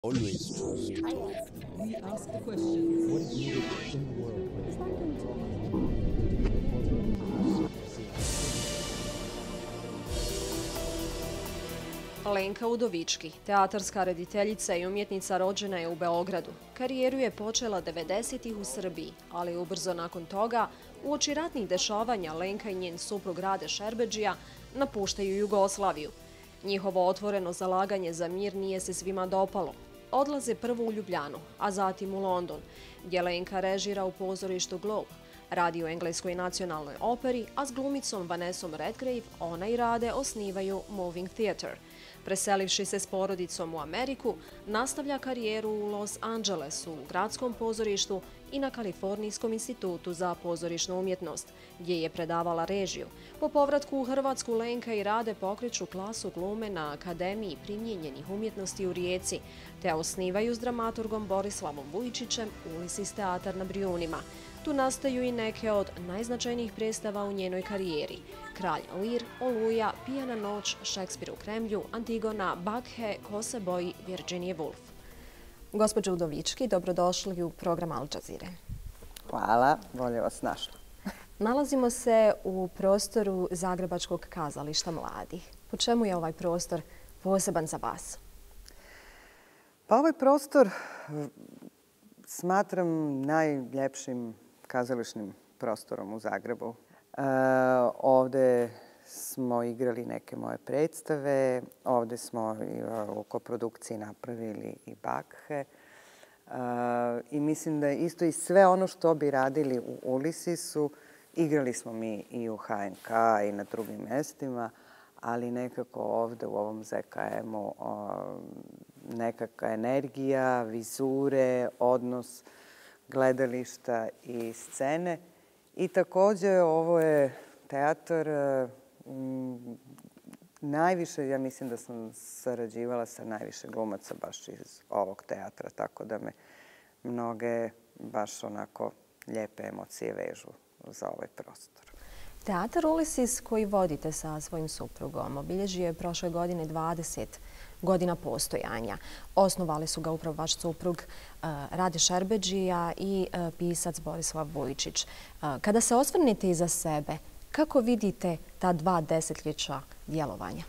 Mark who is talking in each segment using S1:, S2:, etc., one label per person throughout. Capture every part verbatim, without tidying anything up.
S1: Always trust.
S2: We ask the questions.
S1: What is needed in the world right now?
S3: Lenka Udovički, teatarska rediteljica i umjetnica, rođena je u Beogradu. Karijeru je počela devedesetih u Srbiji, ali ubrzo nakon toga, uoči ratnih dešavanja, Lenka i njen suprug Rade Šerbedžija napuštaju Jugoslaviju. Njihovo otvoreno zalaganje za mir nije se svima dopalo. Odlaze prvo u Ljubljanu, a zatim u London, gdje Lenka režira u pozorištu Globe. Radi u Engleskoj nacionalnoj operi, a s glumicom Vanessom Redgrave ona i Rade osnivaju Moving Theatre. Preselivši se s porodicom u Ameriku, nastavlja karijeru u Los Angelesu, u gradskom pozorištu i na Kalifornijskom institutu za pozorišnu umjetnost, gdje je predavala režiju. Po povratku u Hrvatsku, Lenka i Rade pokreću klasu glume na Akademiji primijenjenih umjetnosti u Rijeci, te osnivaju s dramaturgom Borislavom Vujčićem Ulysses teatar na Brijunima. Tu nastaju i neke od najznačajnijih predstava u njenoj karijeri. Kralj Lir, Oluja, Pijana noć, Šekspir u Kremlju, Antigona, Bakhe, Ko se boji, Virginia Woolf. Gospođo Udovički, dobrodošli u program Al Jazeere.
S4: Hvala, bolje vas našla.
S3: Nalazimo se u prostoru Zagrebačkog kazališta mladih. Po čemu je ovaj prostor poseban za vas?
S4: Pa ovaj prostor smatram najljepšim kazališnim prostorom u Zagrebu. E, ovde smo igrali neke moje predstave, ovde smo u koprodukciji napravili i Bakhe. E, I mislim da je isto i sve ono što bi radili u Ulyssesu, igrali smo mi i u H N K i na drugim mestima, ali nekako ovde u ovom Z K M-u nekakva energija, vizure, odnos gledališta i scene. I takođe ovo je teatar, m, najviše, ja mislim da sam sarađivala sa najviše glumaca baš iz ovog teatra, tako da me mnoge baš onako lijepe emocije vežu za ovaj prostor.
S3: Teatar Ulysses koji vodite sa svojim suprugom obilježio je prošle godine dvadeset godina postojanja. Osnovali su ga upravo vaš suprug Rade Šerbedžija i pisac Borislav Vujčić. Kada se osvrnete iza sebe, kako vidite ta dva desetljeća djelovanja?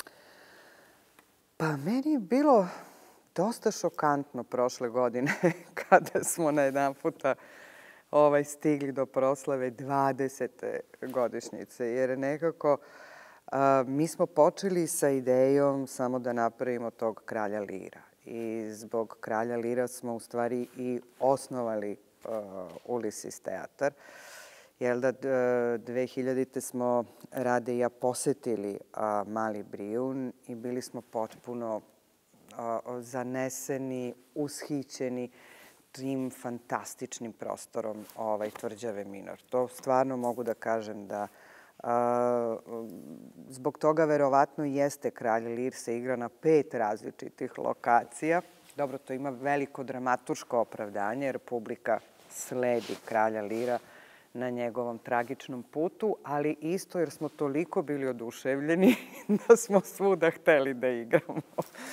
S4: Pa meni je bilo dosta šokantno prošle godine kada smo na jedan puta ovaj, stigli do proslave dvadesete godišnjice, jer nekako a, mi smo počeli sa idejom samo da napravimo tog kralja Lira. I zbog kralja Lira smo u stvari i osnovali a, Ulysses teatar. Jer da dve hiljadite smo Rade i ja posetili a, Mali Brijun i bili smo potpuno a, zaneseni, ushićeni tim fantastičnim prostorom ovaj, Tvrđave Minor. To stvarno mogu da kažem da a, zbog toga verovatno jeste Kralj Lir se igra na pet različitih lokacija. Dobro, to ima veliko dramaturško opravdanje jer publika sledi Kralja Lira na njegovom tragičnom putu, ali isto jer smo toliko bili oduševljeni da smo svuda hteli da igramo.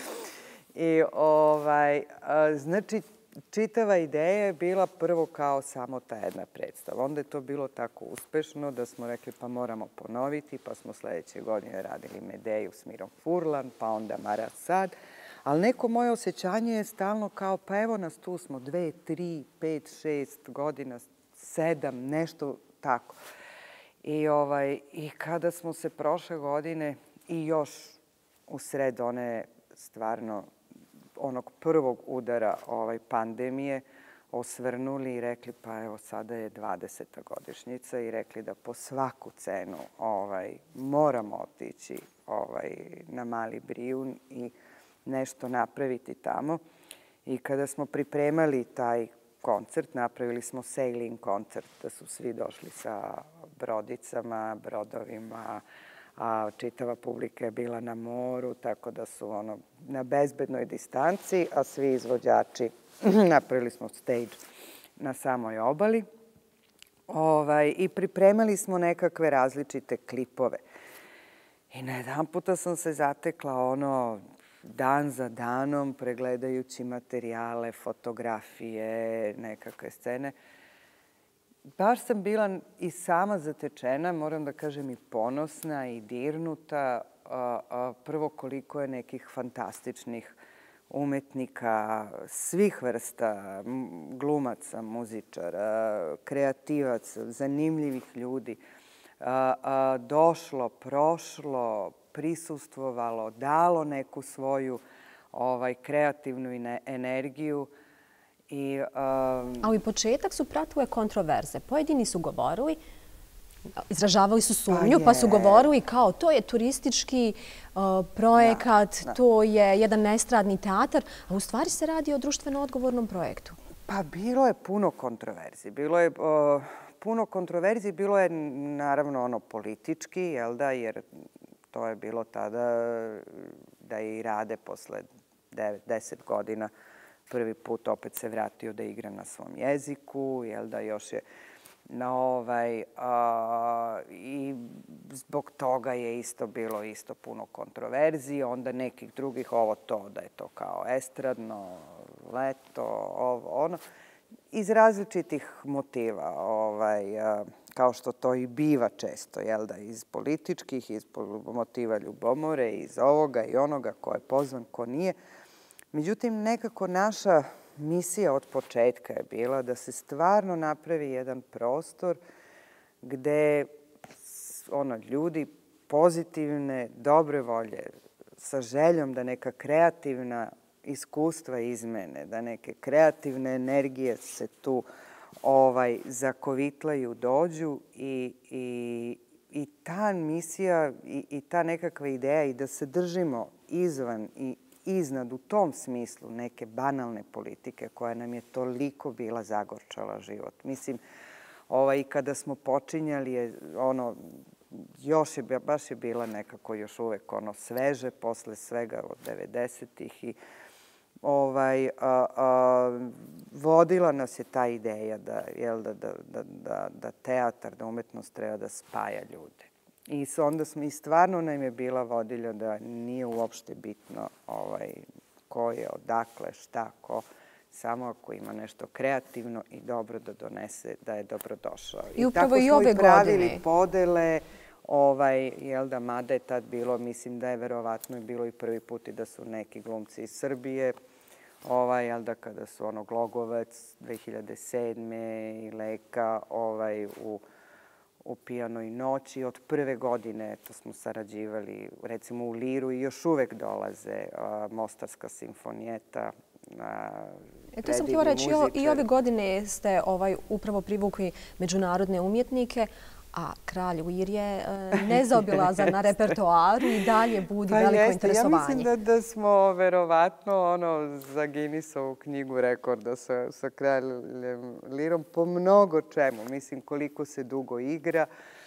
S4: I ovaj, a, znači, čitava ideja je bila prvo kao samo ta jedna predstava. Onda je to bilo tako uspešno da smo rekli pa moramo ponoviti, pa smo sledeće godine radili Medeju s Mirom Furlan, pa onda Mara Sad. Ali neko moje osjećanje je stalno kao pa evo nas tu smo dve, tri, pet, šest godina, sedam, nešto tako. I, ovaj, i kada smo se prošle godine i još u sred one stvarno onog prvog udara ovaj, pandemije osvrnuli i rekli pa evo sada je dvadeseta godišnjica i rekli da po svaku cenu ovaj, moramo otići ovaj, na Mali Brijun i nešto napraviti tamo. I kada smo pripremali taj koncert, napravili smo sailing koncert, da su svi došli sa brodicama, brodovima, a čitava publika je bila na moru, tako da su ono na bezbednoj distanci, a svi izvođači napravili smo stage na samoj obali. Ovaj, I pripremali smo nekakve različite klipove. I na jedan puta sam se zatekla ono, dan za danom, pregledajući materijale, fotografije, nekakve scene. Baš sam bila i sama zatečena, moram da kažem i ponosna i dirnuta. Prvo koliko je nekih fantastičnih umetnika svih vrsta, glumaca, muzičara, kreativaca, zanimljivih ljudi, došlo, prošlo, prisustvovalo, dalo neku svoju kreativnu energiju.
S3: Ali početak su pratile kontroverze. Pojedini su govorili, izražavali su sumnju, pa su govorili kao to je turistički projekat, to je jedan estradni teatar, a u stvari se radi o društveno odgovornom projektu.
S4: Pa bilo je puno kontroverzi. Bilo je puno kontroverzi, bilo je naravno ono politički, jel da, jer to je bilo tada da i Rade posle devet, deset godina prvi put opet se vratio da igra na svom jeziku, jel da još je na ovaj, i zbog toga je isto bilo isto puno kontroverzije, onda nekih drugih, ovo to, da je to kao estradno, leto, ovo, ono, iz različitih motiva, ovaj, kao što to i biva često, jel da, iz političkih, iz motiva ljubomore, iz ovoga i onoga, ko je pozvan, ko nije. Međutim, nekako naša misija od početka je bila da se stvarno napravi jedan prostor gde ono, ljudi pozitivne, dobre volje, sa željom da neka kreativna iskustva izmene, da neke kreativne energije se tu ovaj, zakovitlaju, dođu i, i, i ta misija i, i ta nekakva ideja i da se držimo izvan i iznad u tom smislu neke banalne politike koja nam je toliko bila zagorčala život. Mislim, ovaj, kada smo počinjali, je, ono, još je, baš je bila nekako još uvek ono sveže posle svega od devedesetih i ovaj, a, a, vodila nas je ta ideja da, jel, da, da, da, da, da teatar, da umetnost treba da spaja ljude. I onda smo i stvarno nam je bila vodilja da nije uopšte bitno ovaj, ko je, odakle, šta, ko, samo ako ima nešto kreativno i dobro da donese, da je dobrodošao.
S3: I upravo i ove godine.
S4: Tako smo i pravili podele, ovaj, jel da, mada je tad bilo, mislim da je verovatno bilo i prvi put i da su neki glumci iz Srbije, ovaj, jel da, kada su ono Glogovac dve hiljade sedme i Leka, ovaj, u u Pijanoj noći. Od prve godine to smo sarađivali, recimo u Liru i još uvek dolaze Mostarska simfonijeta,
S3: to sam htjela reći, i ove godine ste ovaj, upravo privukli međunarodne umjetnike, a Kralj Lir je nezaobilazan na repertoaru i dalje budi
S4: pa
S3: veliko
S4: jeste.
S3: interesovanje.
S4: Ja mislim da, da smo verovatno ono, za Guinnessovu knjigu rekorda sa, sa Kraljem Lirom po mnogo čemu. Mislim koliko se dugo igra.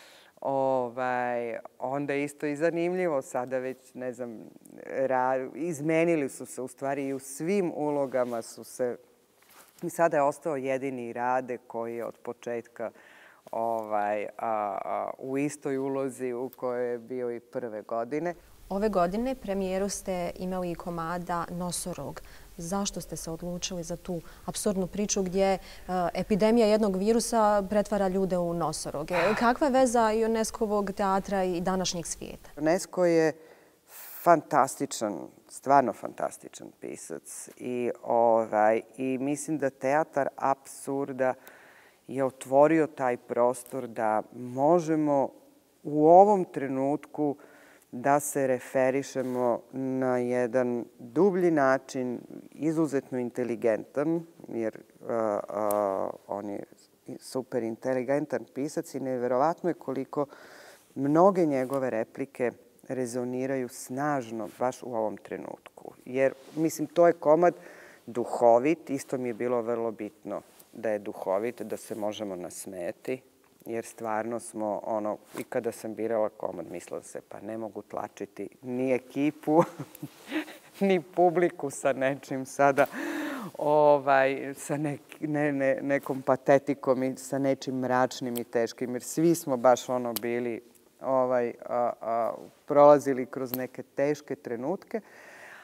S4: Ovaj, onda isto i zanimljivo, sada već, ne znam, ra, izmenili su se u stvari i u svim ulogama su se, i sada je ostao jedini Rade koji je od početka ovaj, a, a, u istoj ulozi u kojoj je bio i prve godine.
S3: Ove godine premijeru ste imali i komada Nosorog. Zašto ste se odlučili za tu apsurdnu priču gdje uh, epidemija jednog virusa pretvara ljude u nosoroge? Kakva je veza UNESCO-vog teatra i današnjeg svijeta?
S4: UNESCO je fantastičan, stvarno fantastičan pisac i, ovaj, i mislim da teatar apsurda je otvorio taj prostor da možemo u ovom trenutku da se referišemo na jedan dublji način, izuzetno inteligentan, jer uh, uh, on je super inteligentan pisac i neverovatno je koliko mnoge njegove replike rezoniraju snažno baš u ovom trenutku. Jer, mislim, to je komad duhovit, isto mi je bilo vrlo bitno da je duhovit, da se možemo nasmejati, jer stvarno smo, ono, i kada sam birala komad, mislila se, pa ne mogu tlačiti ni ekipu, ni publiku sa nečim sada, ovaj, sa nek, ne, ne, nekom patetikom i sa nečim mračnim i teškim, jer svi smo baš ono bili, ovaj, a, a, prolazili kroz neke teške trenutke,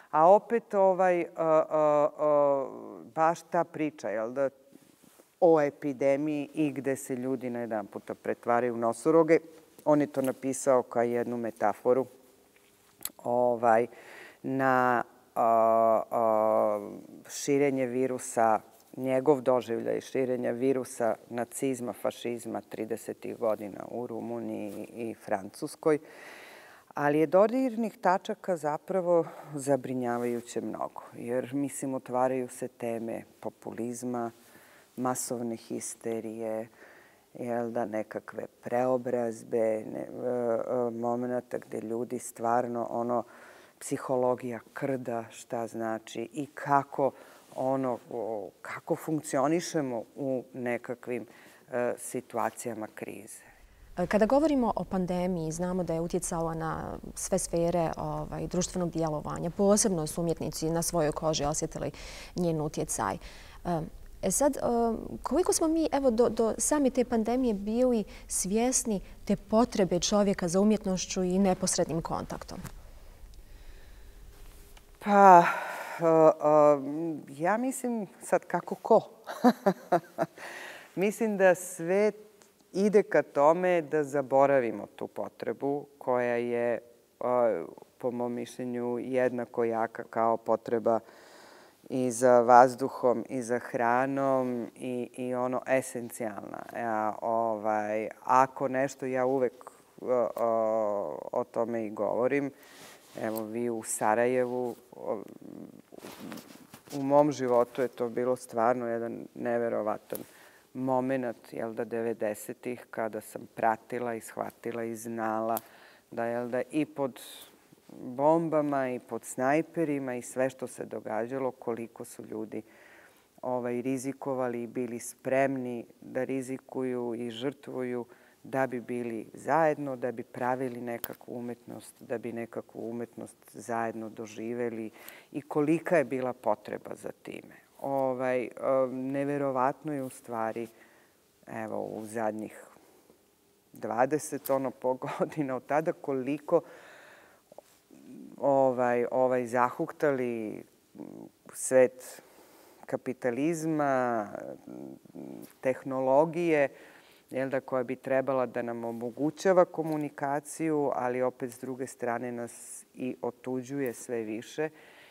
S4: A opet ovaj, uh, uh, uh, baš ta priča, jel da, o epidemiji i gde se ljudi na jedan puta pretvaraju u nosoroge. On je to napisao kao jednu metaforu ovaj, na uh, uh, širenje virusa, njegov doživljaj širenja virusa nacizma, fašizma tridesetih godina u Rumuniji i Francuskoj. Ali je dodirnih tačaka zapravo zabrinjavajuće mnogo, jer, mislim, otvaraju se teme populizma, masovne histerije, jel da, nekakve preobrazbe, ne, momenta gde ljudi stvarno, ono, psihologija krda, šta znači i kako, ono, kako funkcionišemo u nekakvim e, situacijama krize.
S3: Kada govorimo o pandemiji, znamo da je utjecala na sve sfere ovaj, društvenog djelovanja. Posebno su umjetnici na svojoj koži osjetili njen utjecaj. E sad, koliko smo mi evo, do, do same te pandemije bili svjesni te potrebe čovjeka za umjetnošću i neposrednim kontaktom?
S4: Pa, uh, uh, ja mislim sad kako ko. Mislim da sve ide ka tome da zaboravimo tu potrebu koja je, po mom mišljenju, jednako jaka kao potreba i za vazduhom i za hranom i, i ono esencijalna. Ja, ovaj, ako nešto, ja uvek o, o, o tome i govorim. Evo, vi u Sarajevu, o, u mom životu je to bilo stvarno jedan neverovatan moment, jel da, devedesetih, kada sam pratila i shvatila i znala da, jel da, i pod bombama i pod snajperima i sve što se događalo, koliko su ljudi ovaj, rizikovali i bili spremni da rizikuju i žrtvuju da bi bili zajedno, da bi pravili nekakvu umetnost, da bi nekakvu umetnost zajedno doživeli i kolika je bila potreba za time. Ovaj, neverovatno je u stvari, evo, u zadnjih dvadeset ono po godina od tada koliko ovaj, ovaj zahuktali svet kapitalizma, tehnologije, jel da, koja bi trebala da nam omogućava komunikaciju, ali opet s druge strane nas i otuđuje sve više.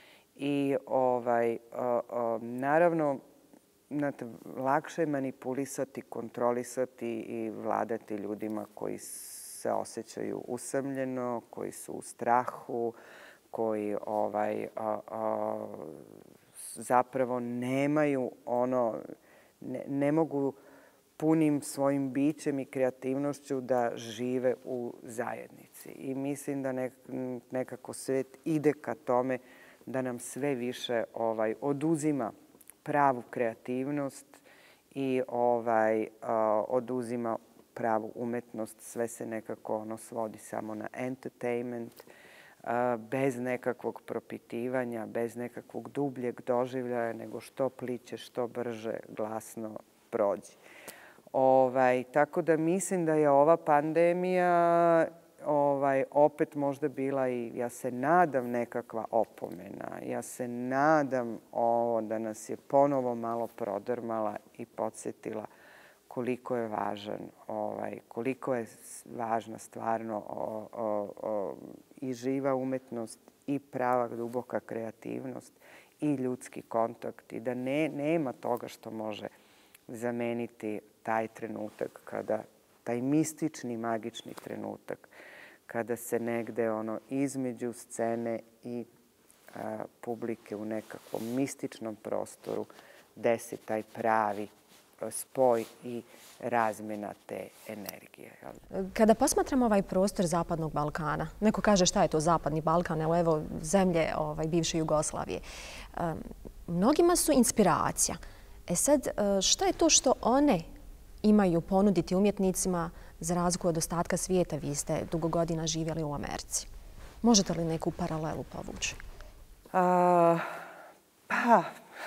S4: I ovaj, o, o, naravno, znate, lakše je manipulisati, kontrolisati i vladati ljudima koji se osjećaju usamljeno, koji su u strahu, koji ovaj, o, o, zapravo nemaju ono, ne, ne mogu punim svojim bićem i kreativnošću da žive u zajednici. I mislim da nek, nekako svet ide ka tome da nam sve više ovaj, oduzima pravu kreativnost i ovaj, uh, oduzima pravu umetnost. Sve se nekako ono svodi samo na entertainment, uh, bez nekakvog propitivanja, bez nekakvog dubljeg doživljaja, nego što pliće, što brže, glasno prođi. Ovaj, tako da mislim da je ova pandemija ovaj, opet možda bila i, ja se nadam, nekakva opomena. Ja se nadam ovo da nas je ponovo malo prodrmala i podsjetila koliko je važan, ovaj, koliko je važna stvarno o, o, o, i živa umetnost i prava duboka kreativnost i ljudski kontakt i da ne, nema toga što može zameniti taj trenutak kada, taj mistični, magični trenutak kada se negde ono između scene i a, publike u nekakvom mističnom prostoru desi taj pravi a, spoj i razmena te energije.
S3: Kada posmatramo ovaj prostor Zapadnog Balkana, neko kaže šta je to Zapadni Balkan, evo, evo zemlje ovaj, bivše Jugoslavije, um, mnogima su inspiracija. E sad, šta je to što one imaju ponuditi umjetnicima za razliku od ostatka svijeta? Vi ste dugo godina živjeli u Americi. Možete li neku paralelu povući?
S4: A, pa,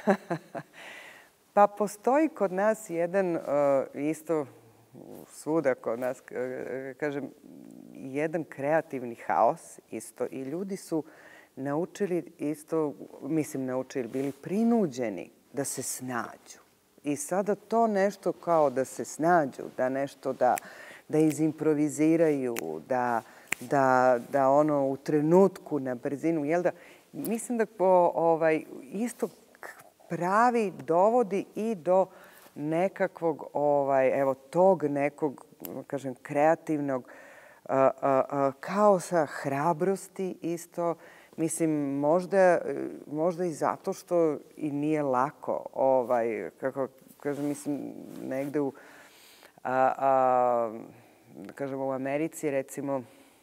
S4: pa postoji kod nas jedan, uh, isto svuda kod nas, kažem, jedan kreativni haos isto i ljudi su naučili isto, mislim naučili, bili prinuđeni da se snađu. I sada to nešto kao da se snađu, da nešto da, da izimproviziraju, da, da, da ono u trenutku na brzinu, jel da, mislim da po, ovaj, isto pravi dovodi i do nekakvog, ovaj, evo, tog nekog, kažem, kreativnog a, a, a, kaosa, hrabrosti isto. Mislim, možda, možda i zato što i nije lako, ovaj, kako kažem, mislim, negde u, a, a, da kažem, u Americi, recimo,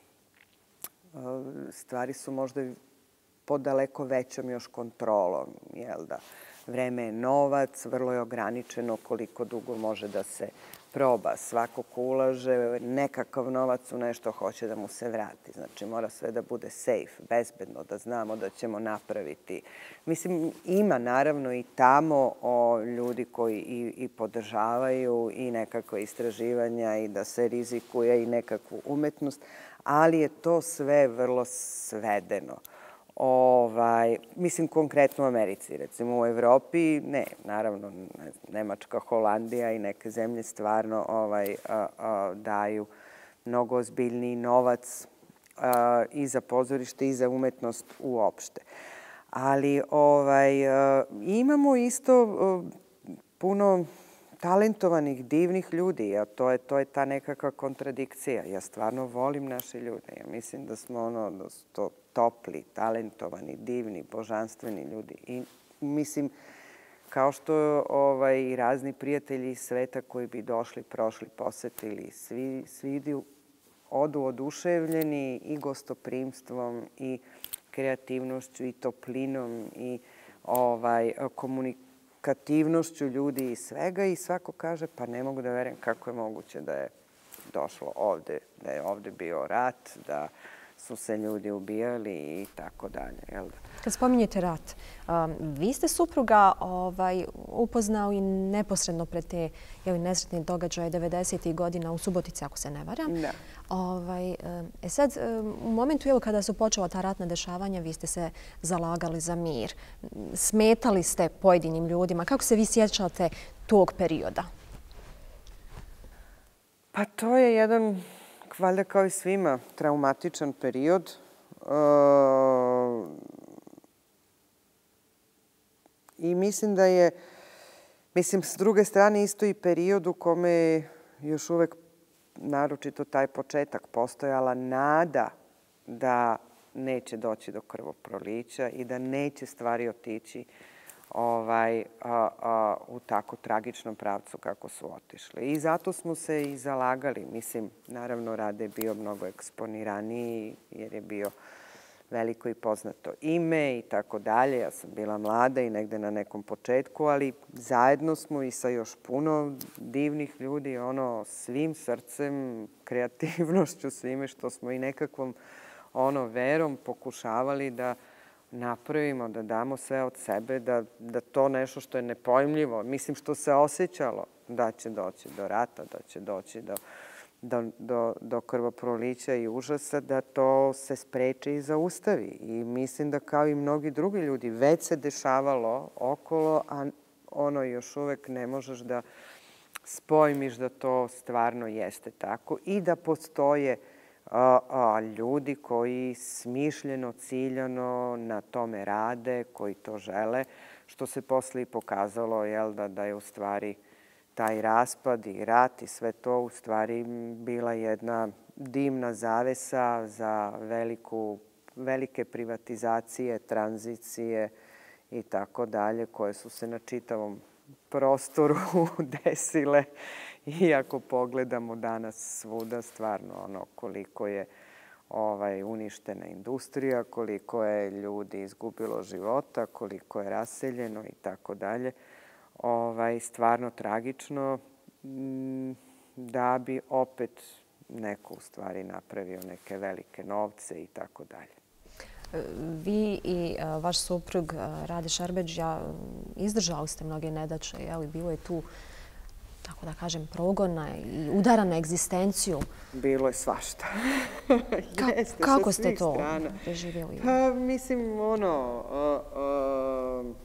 S4: a, stvari su možda pod daleko većom još kontrolom, jel da? Vreme je novac, vrlo je ograničeno koliko dugo može da se proba. Svako ko ulaže nekakav novac u nešto hoće da mu se vrati. Znači, mora sve da bude safe, bezbedno, da znamo da ćemo napraviti. Mislim, ima naravno i tamo o, ljudi koji i, i podržavaju i nekakve istraživanja i da se rizikuje i nekakvu umetnost, ali je to sve vrlo svedeno. Ovaj, mislim, konkretno u Americi, recimo u Evropi, ne, naravno, Nemačka, Holandija i neke zemlje stvarno ovaj, a, a, daju mnogo ozbiljniji novac a, i za pozorište i za umetnost uopšte. Ali ovaj, a, imamo isto a, puno talentovanih, divnih ljudi, a to je, to je ta nekakva kontradikcija. Ja stvarno volim naše ljude. Ja mislim da smo ono, da su to topli, talentovani, divni, božanstveni ljudi. I mislim, kao što ovaj, i razni prijatelji iz sveta koji bi došli, prošli, posetili, svi, svi idu, odu oduševljeni i gostoprimstvom i kreativnošću i toplinom i ovaj, komunikativnošću ljudi i svega i svako kaže pa ne mogu da verujem kako je moguće da je došlo ovde, da je ovde bio rat, da su se ljudi ubijali i tako dalje. Jel?
S3: Kad spominjete rat, um, vi ste supruga ovaj, upoznao i neposredno pred te jeli, nesretne događaje devedesetih godina u Subotici, ako se ne varam.
S4: Da.
S3: Ovaj, e sad, u momentu evo, kada su počela ta ratna dešavanja, vi ste se zalagali za mir. Smetali ste pojedinim ljudima. Kako se vi sjećate tog perioda?
S4: Pa to je jedan, valjda kao i svima, traumatičan period. Uh, I mislim da je, mislim, s druge strane isto i period u kome je još uvek naročito taj početak postojala nada da neće doći do krvoprolića i da neće stvari otići ovaj, a, a, u tako tragičnom pravcu kako su otišle. I zato smo se i zalagali. Mislim, naravno, Rade je bio mnogo eksponiraniji jer je bio veliko i poznato ime i tako dalje. Ja sam bila mlada i negde na nekom početku, ali zajedno smo i sa još puno divnih ljudi, ono, svim srcem, kreativnošću, svime što smo i nekakvom ono, verom pokušavali da napravimo, da damo sve od sebe, da, da to nešto što je nepojmljivo, mislim što se osjećalo da će doći do rata, da će doći do, do, do, do krvoprolića i užasa, da to se spreči i zaustavi. I mislim da kao i mnogi drugi ljudi već se dešavalo okolo, a ono još uvek ne možeš da spojmiš da to stvarno jeste tako i da postoje A, a, ljudi koji smišljeno, ciljano na tome rade, koji to žele, što se posle i pokazalo jel, da, da je u stvari taj raspad i rat i sve to u stvari bila jedna dimna zavesa za veliku, velike privatizacije, tranzicije i tako dalje, koje su se na čitavom prostoru desile. I ako pogledamo danas svuda, stvarno ono koliko je ovaj, uništena industrija, koliko je ljudi izgubilo života, koliko je raseljeno i tako dalje, ovaj, stvarno tragično m, da bi opet neko u stvari napravio neke velike novce i tako dalje.
S3: Vi i a, vaš suprug Rade Šerbedžija izdržali ste mnoge nedaće, je li bilo je tu tako da kažem, progona i udara na egzistenciju.
S4: Bilo je svašta.
S3: Ka
S4: Jeste,
S3: kako
S4: sa
S3: ste
S4: svih
S3: to
S4: strana.
S3: preživjeli?
S4: Pa, mislim, ono... Uh, uh,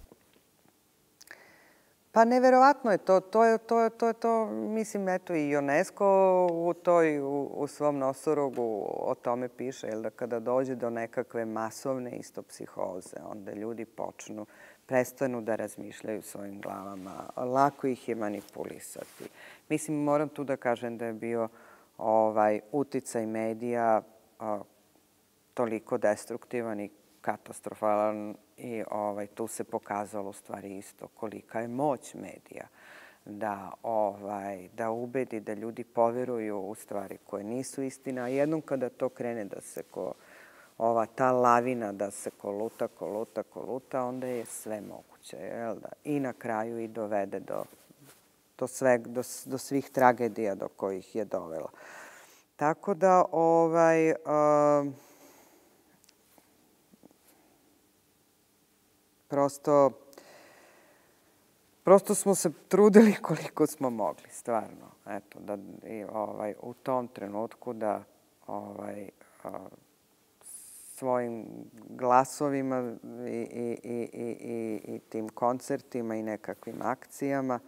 S4: pa, neverovatno je to. To je to, to, to, mislim, eto i UNESCO u, toj, u, u svom nosorogu o tome piše, jel da kada dođe do nekakve masovne isto psihoze, onda ljudi počnu, prestanu da razmišljaju svojim glavama. Lako ih je manipulisati. Mislim, moram tu da kažem da je bio ovaj, uticaj medija a, toliko destruktivan i katastrofalan i ovaj, tu se pokazalo u stvari isto kolika je moć medija da, ovaj, da ubedi da ljudi poveruju u stvari koje nisu istina. A jednom kada to krene da se ko ova ta lavina da se koluta, koluta, koluta, onda je sve moguće, jel da? I na kraju i dovede do, do, sve, do, do svih tragedija do kojih je dovela. Tako da, ovaj... Uh, Prosto, prosto smo se trudili koliko smo mogli, stvarno. Eto, da i, ovaj, u tom trenutku da ovaj, a, svojim glasovima i, i, i, i, i tim koncertima i nekakvim akcijama,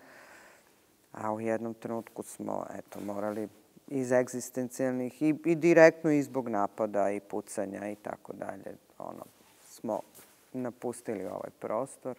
S4: a u jednom trenutku smo eto, morali iz egzistencijalnih i, i direktno i zbog napada i pucanja i tako dalje, ono, smo napustili ovaj prostor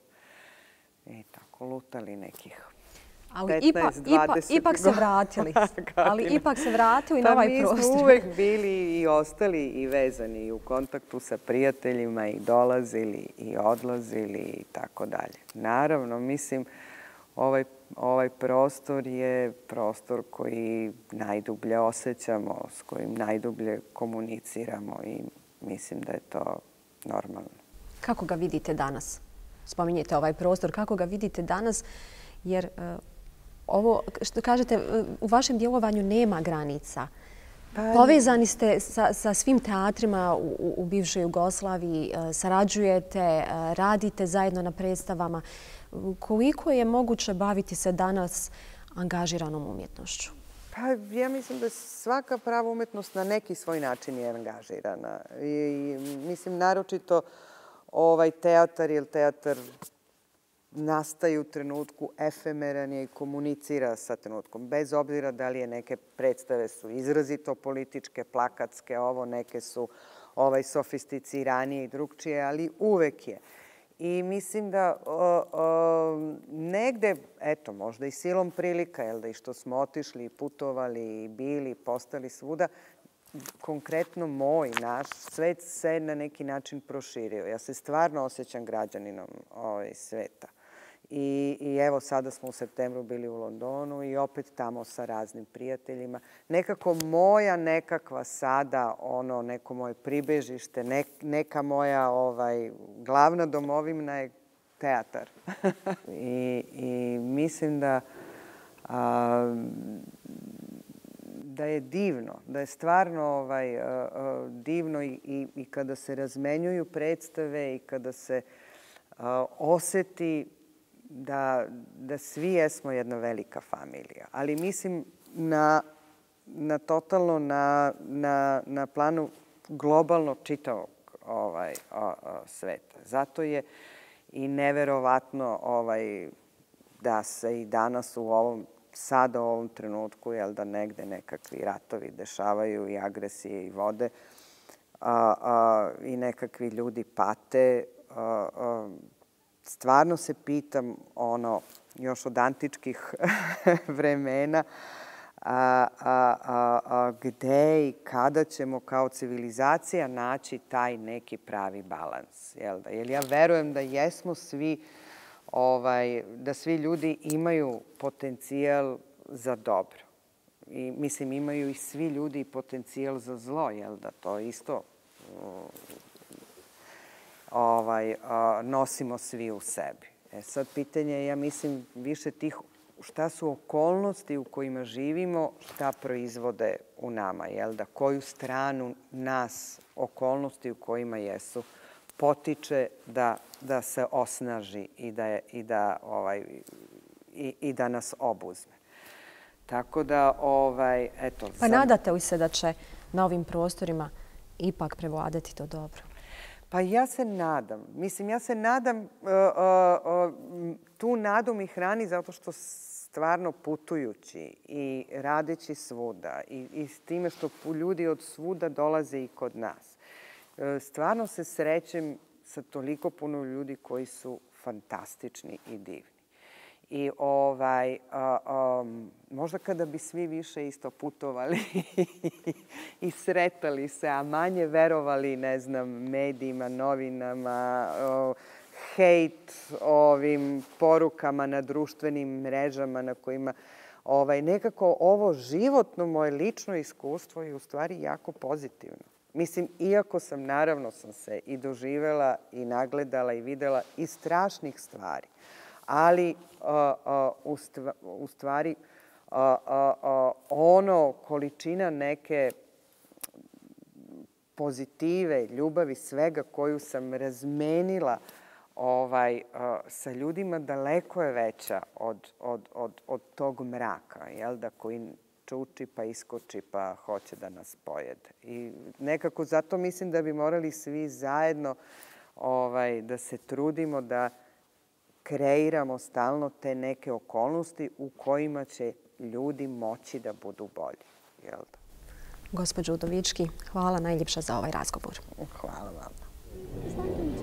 S4: i tako lutali nekih
S3: Ali ipak, ipak, ipak se vratili. Ali ipak se vratili na ovaj prostor.
S4: Pa mi smo uvek bili i ostali i vezani i u kontaktu sa prijateljima i dolazili i odlazili i tako dalje. Naravno, mislim, ovaj, ovaj prostor je prostor koji najdublje osjećamo, s kojim najdublje komuniciramo i mislim da je to normalno.
S3: Kako ga vidite danas? Spominjete ovaj prostor. Kako ga vidite danas? Jer uh, ovo, što kažete, uh, u vašem djelovanju nema granica. Pa, povezani ste sa, sa svim teatrima u, u, u bivšoj Jugoslaviji, uh, sarađujete, uh, radite zajedno na predstavama. Koliko je moguće baviti se danas angažiranom umjetnošću?
S4: Pa ja mislim da svaka prava umjetnost na neki svoj način je angažirana. I, i mislim, naročito ovaj teatar, jer teatar nastaje u trenutku, efemeran je i komunicira sa trenutkom. Bez obzira da li je neke predstave su izrazito političke, plakatske, ovo neke su ovaj, sofisticiranije i drugčije, ali uvek je. I mislim da o, o, negde, eto, možda i silom prilika, jel da i što smo otišli i putovali i bili, postali svuda, konkretno moj, naš, svet se na neki način proširio. Ja se stvarno osjećam građaninom ovaj, sveta. I, I evo, sada smo u septembru bili u Londonu i opet tamo sa raznim prijateljima. Nekako moja nekakva sada, ono, neko moje pribežište, ne, neka moja ovaj, glavna domovina je teatar. I, I mislim da a, da je divno, da je stvarno ovaj, uh, uh, divno i, i, i kada se razmenjuju predstave i kada se uh, oseti da, da svi jesmo jedna velika familija. Ali mislim na, na totalno na, na, na planu globalno čitavog ovaj, o, o, sveta. Zato je i neverovatno ovaj, da se i danas u ovom sada u ovom trenutku, jel da negde nekakvi ratovi dešavaju i agresije i vode a, a, i nekakvi ljudi pate. A, a, stvarno se pitam, ono, još od antičkih vremena, a, a, a, a, gde i kada ćemo kao civilizacija naći taj neki pravi balans. Jel da? Jer ja verujem da jesmo svi Ovaj, da svi ljudi imaju potencijal za dobro. I, mislim, imaju i svi ljudi potencijal za zlo, jel da to isto ovaj, nosimo svi u sebi. E sad, pitanje je, ja mislim, više tih šta su okolnosti u kojima živimo, šta proizvode u nama, jel da? Koju stranu nas, okolnosti u kojima jesu, potiče da, da se osnaži i da, je, i da, ovaj, i, i da nas obuzme. Tako da, ovaj, eto...
S3: Pa nadate li se da će na ovim prostorima ipak prevladati to dobro?
S4: Pa ja se nadam. Mislim, ja se nadam, uh, uh, uh, tu nadu mi hrani zato što stvarno putujući i radeći svuda i, i s time što ljudi od svuda dolaze i kod nas. Uh, stvarno se srećem sa toliko puno ljudi koji su fantastični i divni. I ovaj, uh, um, možda kada bi svi više isto putovali i sretali se, a manje verovali, ne znam, medijima, novinama, uh, hejt ovim porukama na društvenim mrežama na kojima ovaj, nekako ovo životno moje lično iskustvo je u stvari jako pozitivno. Mislim, iako sam, naravno sam se i doživela i nagledala i videla i strašnih stvari, ali uh, uh, u, stva, u stvari uh, uh, uh, ono količina neke pozitive, ljubavi, svega koju sam razmenila ovaj, uh, sa ljudima daleko je veća od, od, od, od tog mraka, jel da, koji čuči pa iskoči pa hoće da nas pojede. I nekako zato mislim da bi morali svi zajedno ovaj, da se trudimo da kreiramo stalno te neke okolnosti u kojima će ljudi moći da budu bolji. Jel da?
S3: Gospođo Udovički, hvala najljepša za ovaj razgovor.
S4: Hvala vam.